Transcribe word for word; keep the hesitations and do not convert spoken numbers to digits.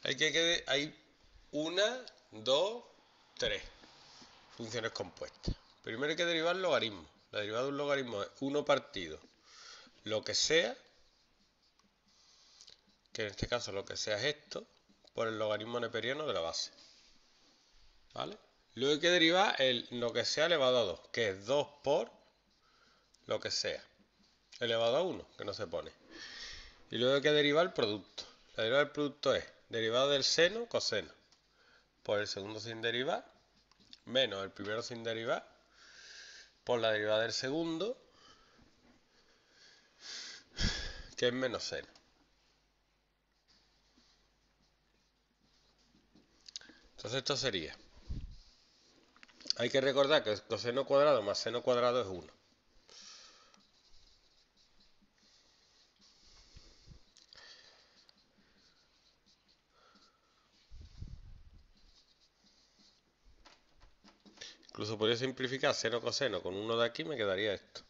Hay que, que hay una, dos, tres funciones compuestas. Primero hay que derivar el logaritmo. La derivada de un logaritmo es uno partido lo que sea, que en este caso lo que sea es esto, por el logaritmo neperiano de la base. ¿Vale? Luego hay que derivar el lo que sea elevado a dos, que es dos por lo que sea elevado a uno, que no se pone. Y luego hay que derivar el producto. La derivada del producto es derivada del seno, coseno, por el segundo sin derivar, menos el primero sin derivar, por la derivada del segundo, que es menos seno. Entonces esto sería, hay que recordar que coseno cuadrado más seno cuadrado es uno. Incluso podría simplificar seno coseno con uno de aquí, me quedaría esto.